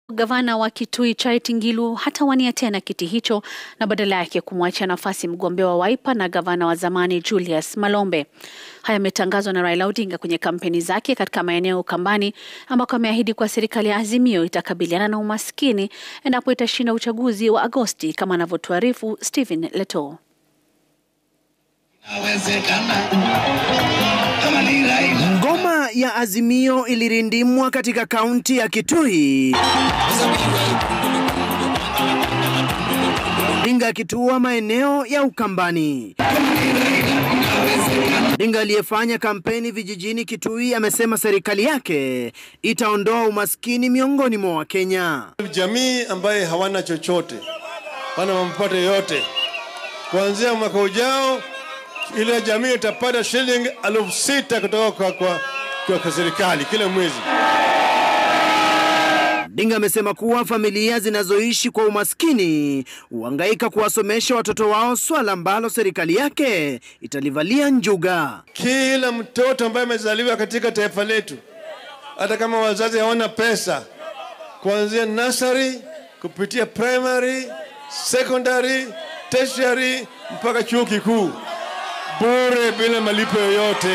Gavana wa Kitui Ngilu hatawania tena kiti hicho na badala yake kumwachia nafasi mgombea wa Wiper na gavana wa zamani Julius Malombe. Haya yametangazwa na Raila Odinga kwenye kampeni zake katika maeneo ya Ukambani, ambako ameahidi kwa serikali ya Azimio itakabiliana na umaskini endapo itashinda uchaguzi wa Agosti, kama anavyotuarifu Stephen Leto. Ngoma ya Azimio ilirindimwa katika kaunti ya Kitui, Odinga akitua maeneo ya Ukambani. Odinga aliyefanya kampeni vijijini Kitui amesema serikali yake itaondoa umaskini miongoni mwa Wakenya. Jamii ambaye hawana chochote, wana mapato yote, kuanzia mwaka ujao ile jamii itapata shilingi 6,000 kutoka kwa serikali kila mwezi. Odinga amesema kuwa familia zinazoishi kwa umaskini huhangaika kuwasomesha watoto wao, swala ambalo serikali yake italivalia njuga. Kila mtoto ambaye amezaliwa katika taifa letu, hata kama wazazi hawana pesa, kuanzia nursery kupitia primary, secondary, tertiary mpaka chuo kikuu, bure bila malipo yoyote.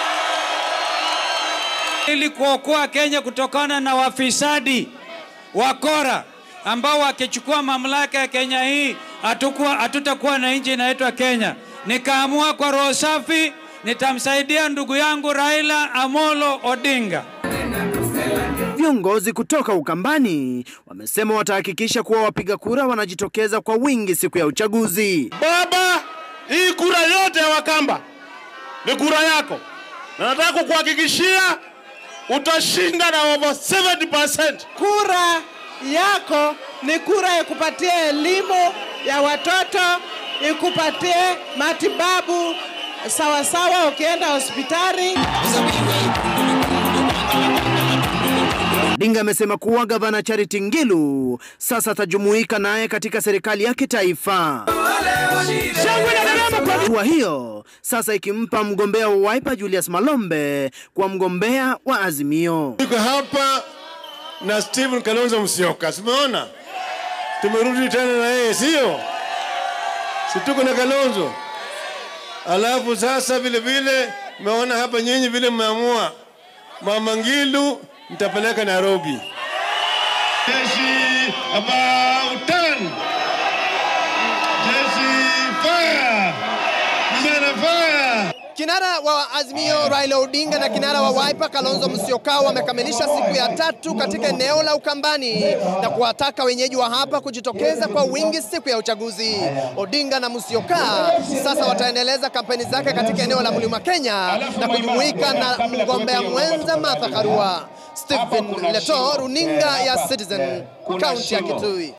Ili kuokoa Kenya kutokana na wafisadi wakora ambao wakichukua mamlaka ya Kenya hii hatutakuwa na nchi inaitwa Kenya, nikaamua kwa roho safi nitamsaidia ndugu yangu Raila Amolo Odinga. Viongozi kutoka Ukambani wamesema watahakikisha kuwa wapiga kura wanajitokeza kwa wingi siku ya uchaguzi. Baba, hii kura yote ya Wakamba ni kura yako, na nataka kukuhakikishia utashinda na over 70%. Kura yako ni kura ya kupatia elimu ya watoto, ikupatie matibabu sawa ukienda hospitali. Odinga amesema kuwa gavana Ngilu sasa atajumuika naye katika serikali ya kitaifa. Hatua hiyo sasa ikimpa mgombea wa Wiper Julius Malombe kwa mgombea wa Azimio. Tuko hapa na Wiper Kalonzo Musyoka. Simeona? Tumerudi tena na yeye, sio? Si tuko na Kalonzo. Alafu sasa vile umeona hapa nyinyi vile mmeamua Mama Ngilu mtapeleka Nairobi. Jeshi about 10. Jeshi fire. Fire. Kinara wa Azimio Raila Odinga na kinara wa Wiper Kalonzo Musyoka wamekamilisha siku ya 3 katika eneo la Ukambani na kuwataka wenyeji wa hapa kujitokeza kwa wingi siku ya uchaguzi. Odinga na Musyoka sasa wataendeleza kampeni zake katika eneo la Mlima Kenya na kujumuika na mgombea mwenza Martha Karua. Stephen Leto, runinga ya Citizen, kaunti ya Kitui.